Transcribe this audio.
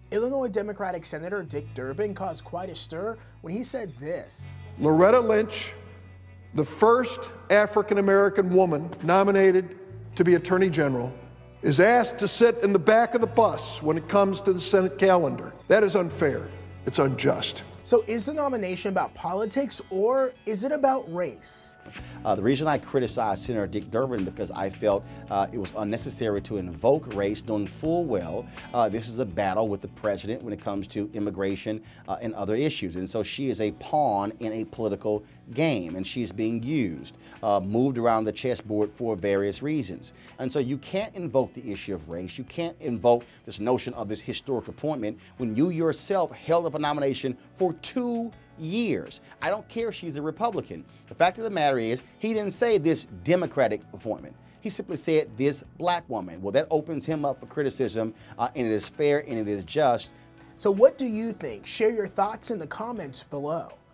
Illinois Democratic Senator Dick Durbin caused quite a stir when he said this. Loretta Lynch, the first African-American woman nominated to be Attorney General, is asked to sit in the back of the bus when it comes to the Senate calendar. That is unfair. It's unjust. So is the nomination about politics or is it about race? The reason I criticized Senator Dick Durbin because I felt it was unnecessary to invoke race, knowing full well this is a battle with the president when it comes to immigration and other issues. And so she is a pawn in a political game, and she's being used, moved around the chessboard for various reasons. And so you can't invoke the issue of race. You can't invoke this notion of this historic appointment when you yourself held up a nomination for 2 years. I don't care if she's a Republican. The fact of the matter is, he didn't say this Democratic appointment. He simply said this black woman. Well, that opens him up for criticism, and it is fair and it is just. So what do you think? Share your thoughts in the comments below.